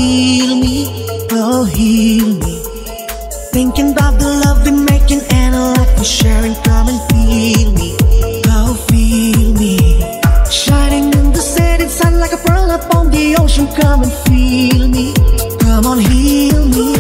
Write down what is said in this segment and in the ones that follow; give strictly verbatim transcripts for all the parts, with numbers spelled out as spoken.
heal me, oh heal me. Thinking about the love we're making and a life we're sharing. Come and feel me, oh feel me. Shining in the setting sun like a pearl upon the ocean. Come and feel me, come on heal me.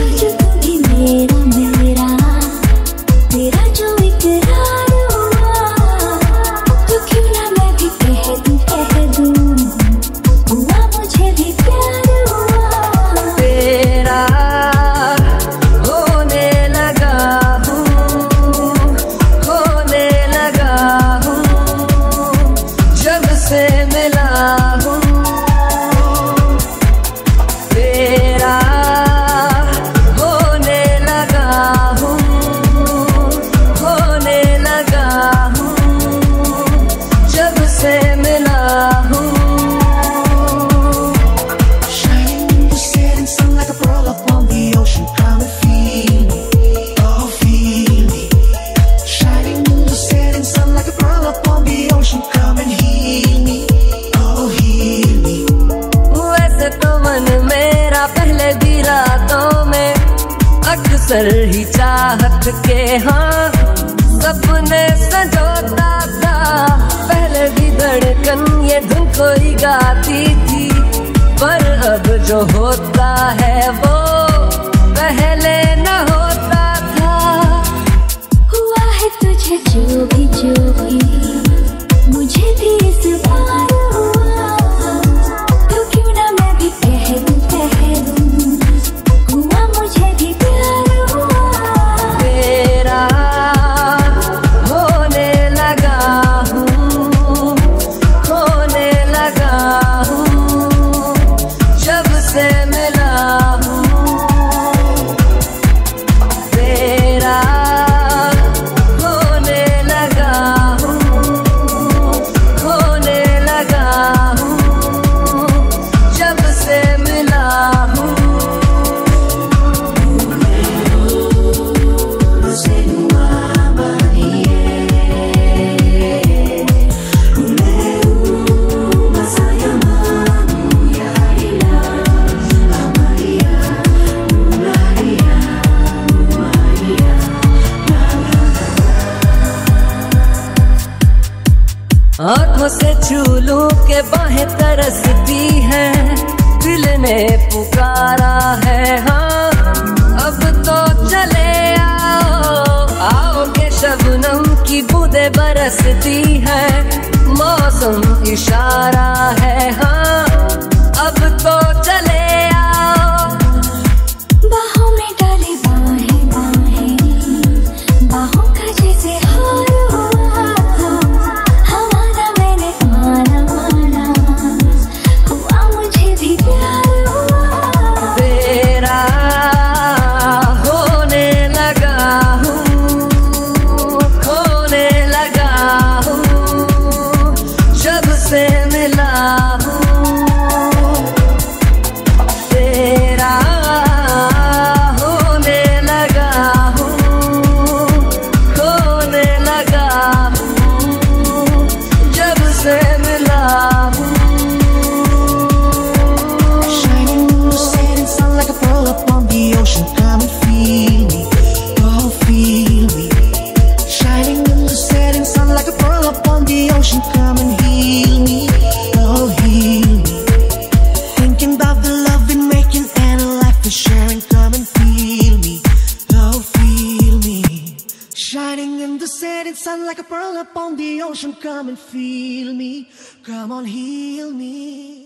अक्सर ही चाहत के हाँ सपने संजोता था। पहले भी धड़कन ये धुन कोई गाती थी, पर अब जो होता है वो पहले न होता था। हुआ है तुझे जो भी जो भी मुझे भी इस बार हुआ, तो क्यों ना मैं भी कह दूं कह दूं हुआ मुझे भी प्यार हुआ। तेरा होने लगा हूँ, होने लगा हूँ जब से मिला हूँ। तेरा होने लगा हूँ, होने लगा हूँ जब से मिला हूँ। आँखों से छू लूं के बाहें तरसती हैं, दिल ने पुकारा है हाँ अब तो चले आओ। आओ के शबनम की बूंदें बरसती है, मौसम इशारा है हाँ अब तो चले आओ। बाहों में डाले बाहें बाहें बाहों का जैसे हार हुआ, हमारा मैंने माना माना हुआ मुझे भी प्यार हुआ। तेरा होने लगा हूँ, खोने लगा हूँ जब से मिला हूँ। तेरा होने लगा हूँ, खोने लगा हूँ जब से मिला हूँ। Shining in the setting sun like a pearl upon the ocean. Come and feel me, oh feel me. Shining in the setting sun like a pearl upon the ocean. Come and heal me, oh heal me. Thinking about the love we're making and a life we're sharing. Come and feel me, oh feel me. Shining in the setting sun like a pearl upon the ocean. Come and feel me, come on heal me.